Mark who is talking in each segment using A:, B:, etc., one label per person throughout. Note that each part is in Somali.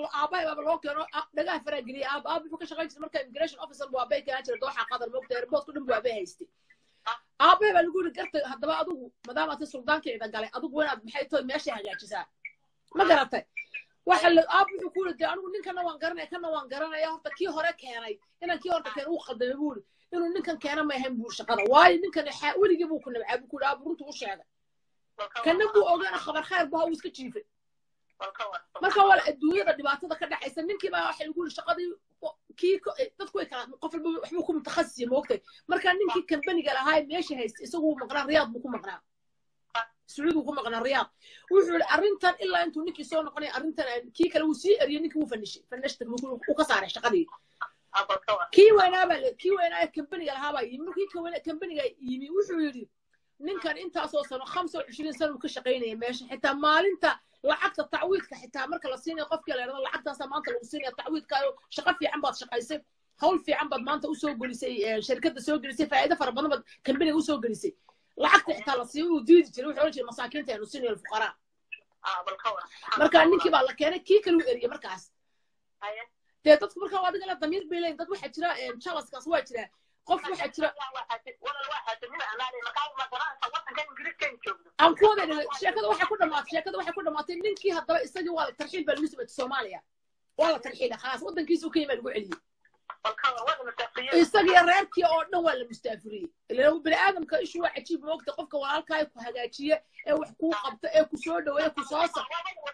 A: aabahay baba loo keeno dhagaha fara geliya aaba wuxuu ka shaqayn jiray marka immigration officer buu aabay ka jira dooxa qadar moogta airport ku dhan buu aabay haystay aabahay baa lagu yiri garta haddaba adigu maadaama aad suldaankeeda galay adigu wanaad maxay tahay meesha hagaajisaa ma garatay waxa la wuxuu ku yiri anigu ninkana waan garanay kana waan garanaya horta kii hore keenay inaan kii horta keen uu qaldamay buu inuu ninkan keena ma ahayn buu shaqada waayo ninkan weligii buu ku nabcay buu ku dhaab runtu u sheegay kana buu ogaana khabar khayr buu iska jiifay marka wal adduunyada dhibaatada ka dhacaysa ninkii baa waxa lagu yiri shaqadii kii dadku way kala qof walba wax buu ku mutakhassis moogtay marka ninkii company-ga lahaa meesha haysta isagu maqnaa riyaad buu ku maqnaa سعود وكم قنا الرياض وحول أرنتن إلا أنتو نكي صون قني أرنتن كي كلو سي أري نكي فنشت وكسر شقدي كي وين كمبني قال هذا يمكن كي كمبني يمي وحول نكن أنت أساسا 25 سنة وكشقيني ماشي حتى مال أنت لعقت التعويض حتى مركز الصينية قفك لأن لعقت سمانت الصينية التعويض كانوا شقف في عنبات شقيسي هول في عنبات ما أنت أسوق جلسي شركة أسوق جلسي فائدة فربنا كمبني أسوق جلسي لعقت حتى لصيو وديد جري وحول المساكين تانو الصينية الفقراء
B: بالقوة
A: مركز نكي بالله كان كي كلو إري مركز تي تدخل مركز واحد قال ضمير بيلين تدخل واحد ترى إن شاء الله سكاسوا ترى قف واحد ترى
B: ولا الواحد من أماني مكان ما ترى صوتنا كان جريت كان شوف
A: أم كون شيكده واحد كنا ما تنكي هذا استجوا ولا ترحيل بالنسبة للصومالية ولا ترحيل خلاص ودن كيسو كيما الوعلي
B: بالقوة ولا مستقيم
A: استجي الرابكي أو نو ولا مستافري اللي لو بني آدم كإيش واحد تجيب وقت قفك ولا الكاي كهجاتية أو حقوق قبط أو كسود أو كصاصة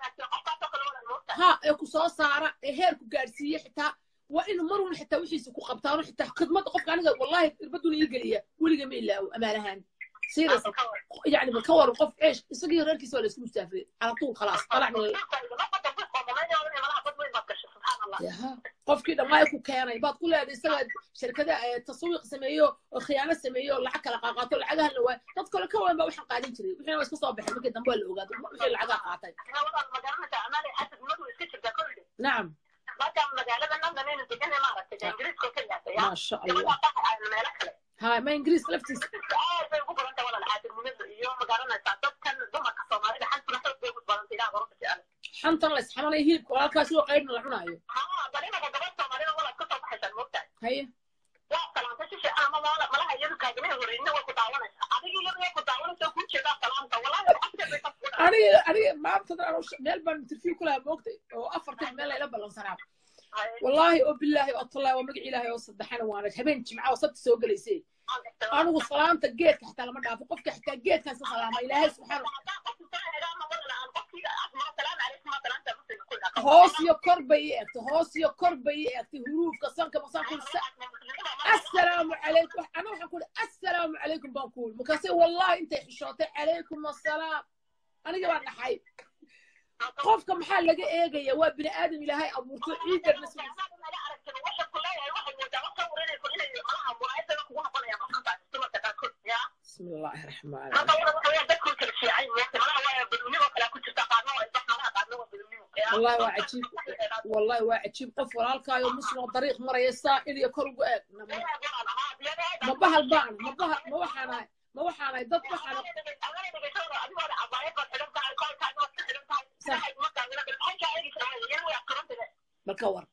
A: ها أو كصاصة عرق هير كجارسية حتى وإنه مرون حتى وش يسكوا قبطان حتى خدمات قفك أنا والله بدون يقليه ولا جميل له أمانهن سيرس يعني بكور وقف إيش استجي غير كيس ولا اسمه مستافري على طول خلاص طلع من ياها قف كده ما يكون كياني بعد كل هذه السنة شركة تسويق سميو وخيانة سميو العك لقاقات العجها اللي هو تذكر كون بقى وحنا قاعدين كذي وحنا بس صباح ما كده نقول له قاعد وحنا العجها قاعدين نعم ما شاء الله ها ما إنجليز لفتي حنطر لس حنا يهيب ولا كاسو قيدنا لحنايو هي أنا ما بتدري أنا ملبن ترفيه كلها موقتي وأفرت ملا إلى بلن صراحة والله وبالله والله ومقع إلهي وصدحنا وأنا حبيت معه وصدت سوق لي سي أنا وصلانت جيت حتى لما دافع قفك حتى جيت كان سلامة إلهي سبحانه هوس يا كربي هروف كسانك مصاكل السلام عليكم أنا وحقول السلام عليكم بقول مكاسي والله أنت حشوتي عليكم السلام أنا جوارنا حي قفك محل لقى إيه يا وابن آدم إلهي أبورتو عيد النسبة بسم الله الرحمن الرحيم والله وعجيب قف ورالكايو مسلم طريق مرة يسائل يكرق ما بهال بان ما وحنا ضد وحنا بالكور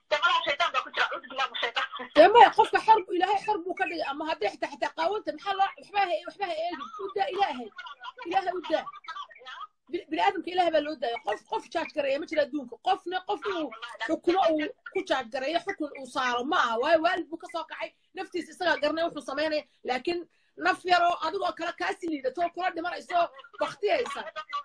A: تمام قفك حرب إلهي حرب وكذا أما هذا حتى قاونت محل وحباها إيه ودا إلهي ودا بالآدم كإلهي بالودا قف شاش كريه مثل الدونك قفنا حكمه كشاش كريه حكم وصار معه والد بكساقعي نفتي سيسا قرنا وحنا صمينا لكن نفيرو أدو كلا كاسلي ده تو كلا دمر إسوا بختيه إسا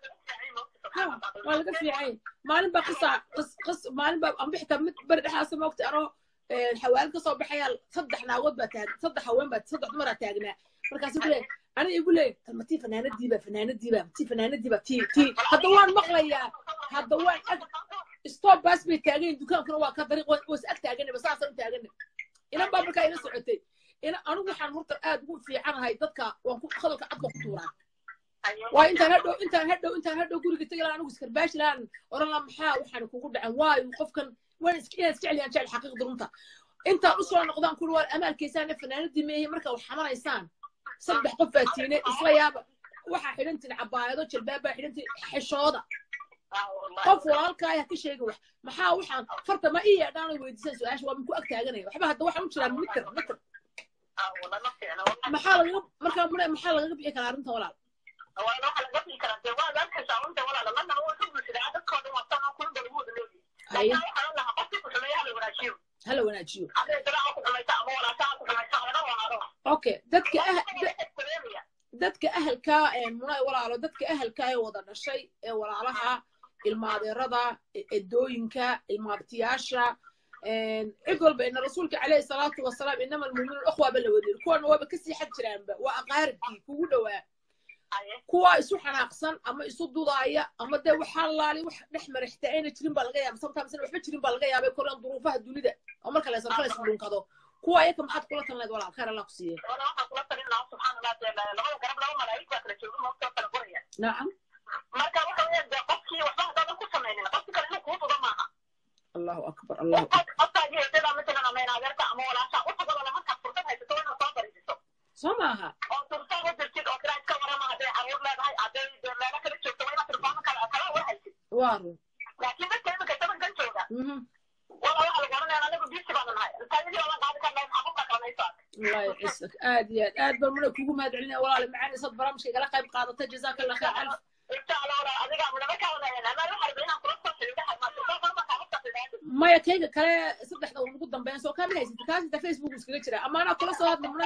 A: ما لقى في عين ما نبى قص ما نبى أم بحكي برد حاسة ما وقت أنا الحوال قصة بحيال صدحنا وضبة صدح وين صدح مرة تاجنا مركز يقول أنا يقول لي طب تي فنانة ديبة تي فنانة ديبة تي هدوان مقلية هدوان ستوب بس بيتاجين دكان كانوا كطريق وسأك تاجنا بس أصلا تاجنا إلى باب الكائن سعودي أنا وحنا مرتر أقول في عنها يدك وأنكم خلك عطوا خطورة وأنت هدو قولك تجي أنا وسكر باش لان ورا محا وحنا كقول عن واي وقف كان وين سكعلي أنت الحقيقة درمتها أنت أصلا نقدام كل والأمال كيسان فنان الدمية مركب والحمرة يسان صبح قفاتيني إسلا يابا وحا حلنتي العبايضة البابا حلنتي حشوضة qof walaalkaayaa ka sheega wax maxaa waxaan farta ma ii yeedhaan weydiisan su-aasha waa minku ag taaganaya waxba hadda waxaan u jiraa mitir maxaa lagaga markaa mune maxaa lagaga bixi karaa arrinta walaal hala wanaajiyo okay dadka ahalkaa muna walaalo dadka ahalkaa ee wada dhashay ee walaalaha ilmaadeerada edooyinka ilmaabtiyaasha cid walba ina rasuulka calayhi salaatu wasalaam inama almu'minuuna ukhwa ba la wadiir kuwana waaba kasii xad jiraanba waa aqaaribkii kugu dhowaa kuwa isu xanaaqsan ama isu dudaaya ama dee waxaa laali wax dhex marixta ayna jirin baa laga yaaba sometimes waxba jirin baa laga yaabay koraan duruufaha dunida oo marka la sarfa isku dhunkado kuwa ayaka maxaad kula talinayd walaal khayr allah ku siiye nacam
B: marka waxa weeye qofkii waxba hadda ku sameeyay qofka kale inuu ku tudo maaha
A: allahu akbar allahu سماها وارو
B: لكن بس كلمة كتبت كان شوكة والله واحد قالنا أنا نبي بيسي بعد النهاية الثاني والله قاعد كان لهم حقوقك على يساك
A: الله يعزك آدي آد برمنا كوكو ما أدري لنا ولا معاني صد برامج كلا قايم قاعدة جزاك الله خير ألف
B: إنت على ولا أديك عمنا ما كان أنا أروح أربعين كروسة في الواحد ما تقول ما كان
A: ما يكيد كلا صدق ده ونقول بين سو كامل هيك تكاسي ده فيسبوك مسكرة أما أنا كل صوت من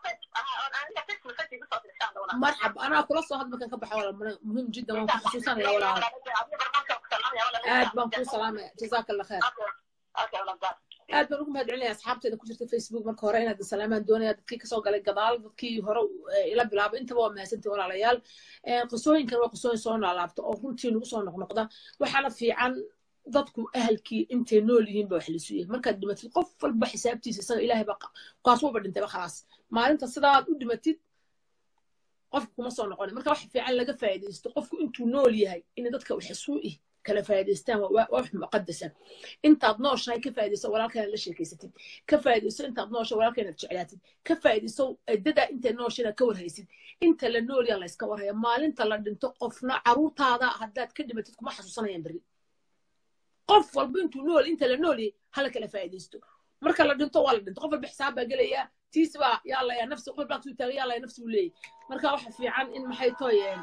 A: مرحبا أنا كل صوت مكان كبح ولا مهم جدا خصوصا يا ولا آد بنكو سلامة جزاك الله خير aad baan ugu mahadcelinaya asxaabteeda ku jirta Facebook marka hore inaad salaamaan doonaya dadkii ka soo galay gadaal dadkii hore ila bilaabay intaba waa mahadsantii walaalayaal qisooyinkan waa qisooyin soo noolaabta oo runtii nagu soo noqnoqda waxaana fiican dadku ahalkii intay nool yihiin ba wax la suuyay markaad dhimatid qof walba xisaabtiisa isaga ilaahay ba qaas waba dhintay ba khalaas maalinta sidaad u dhimatid qofku kuma soo noqon marka wax fiican laga faa'iideysto qofku intuu nool yahay in dadka wax suu'i kala faa'iideystaan waa wax muqaddasa intaad nooshahay ka faa'iideyso walaalkaaga la sheekaysatid ka faa'iideyso intaad nooshahay walaalkaaga jeclaatid ka faa'iideyso dada inta nooshahay ka warhaysid inta la nool yahay la iska warhaya maalinta la dhinto qofna caruurtaada haddaad ka dhimatid kuma xasuusanayaan bari qof walba intuu nool inta la nool yahay hala kala faa'iideysto marka la dhinto waa la dhinto qof walba xisaab baa gelaya tiisba yalla ya nafsi qof baa ku taagay yalla ya nafsi u leeyahay marka waxa fiican in maxay tooyeen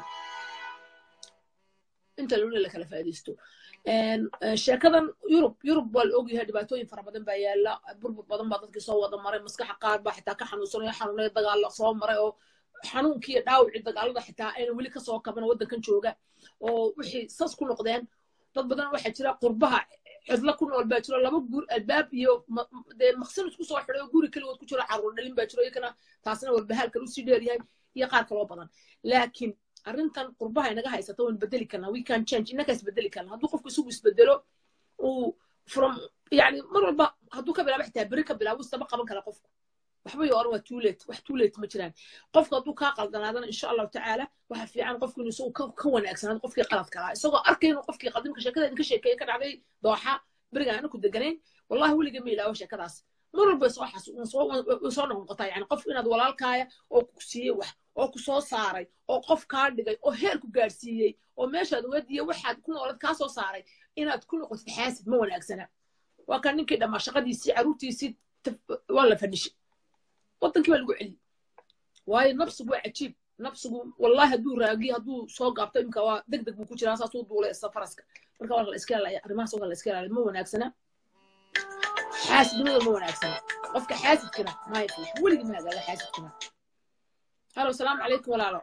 A: inta la kala faa'iideysto sheekadan yurub waa la ogyahay dhibaatooyin fara badan baa yaala burbur badan baa dadkii soo wada maray maskaxa qaar baa xitaa ka xanuunaya dagaal soo maray oo xanuunkii iyo dhaawicii dagaalada xitaa ayna weli ka soo kaban waddankan jooga oo wixii sas ku noqdeen dad badan waxaa jira qurbaha cidla ku nool baa jiro laba guur albaab iyo dee maqsin isku soo xidhay oo guri keligood ku jiro carruur dhalin baa jiro iyakana taasna walbahaal kale usii dheeryahay iyo qaar kaloo badan laakiin arrintan qurbaha inaga haysata waan bedeli karnaa we can change innaka isbedeli karnaa hadduu qofku isugu isbedelo uu from yani mar walba hadduu ka bilaabo xitaa beri ka bilaabo istaba qaban kara qofku waxba yo oran waa too late wax too late ma jiraan qofku hadduu kaa qaldanaadana insha allahu tacaala waxa fiican qofku inuu isagu ka wanaagsanaado qofkii qaladka lahaa isagoo arkay inuu qofkii qadimka sheekada idinka sheekeeye ka dhacday dooxa berigaan anaku deganayn wallahi weliga ma ilaawo sheekadaas mar walba soo noqnoqotaa yani qof inaad walaalkaaya oo ku siiyey wax oo ku soo saaray oo qof kaa dhigay oo heer ku gaadhsiiyey oo meeshaad wadiya waxaad ku noolad kaa soo saaray inaad ku noqotid xaasid ma wanaagsana waa kan ninkii dhammaa shaqadiisii carruurtiisii waa la fadhishay waddankii baa lagu celiyey waayo nafsigu waa cajiib nafsigu wallahi hadduu raagiyo hadduu soo gaabto imika waa deg deg buu ku jiraa saasuu duulay isa faraska marka waa la iska ilaalaya arrimahaas waa la iska ilaalaya ma wanaagsana xaasidnimada ma wanaagsana qofka xaasidkana ma yafiix weligii ma hagaaga xaasidkana هلو السلام عليكم ولا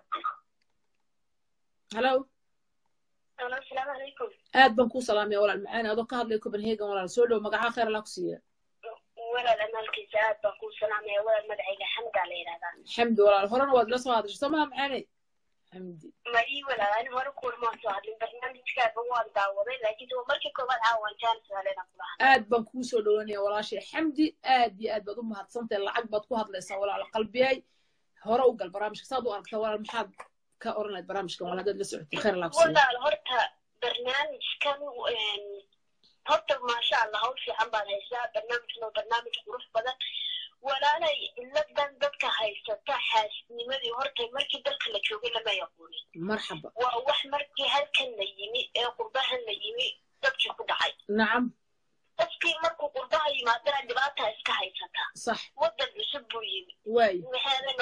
A: هلو
B: السلام عليكم
A: aad baan ku salaamaya walaal macaan adoo ka hadlay Copenhagen walaal soo dhow magaca khayr la ku siiyo
B: walaal amalkiisa aad baan ku salaamaya walaal magacayga xamda la yiraahdaa
A: xamdi walaal horena waad la soo hadashay soo ma macaanay xamdi
B: ma ii walaal ani hore ku ma soo hadlin barnaamijkaaga waan daawaday laakiin oo markii koobaad aan jaan su'aaleena ku lahaa
A: aad baan ku soo dhawaanaya walaashay xamdi aad iyo aad baad u mahadsantahay lacag baad ku hadlaysaa walaal qalbiyay hore u gal barnaamijka saad u aragtaa walaal maxaad ka oranayd barnaamijkan walaal haddaad la socotay khayr la ku siiyo
B: walaal horta barnaamijkan horta maasha allah hawl fiican baan haysaa barnaamijkan waa barnaamij qurux badan walaalay iladan dadka haysata xaasidnimadii horta markii dalka la joogay lama yaqoonin
A: marxaba
B: waa wax markii halkan la yimi ee qurbahan la yimi dadkii ku dhacay
A: nacam
B: qofkii markuu qurbaha yimaadana dhibaata iska haysata
A: sax
B: wadan cusub buu yimi
A: way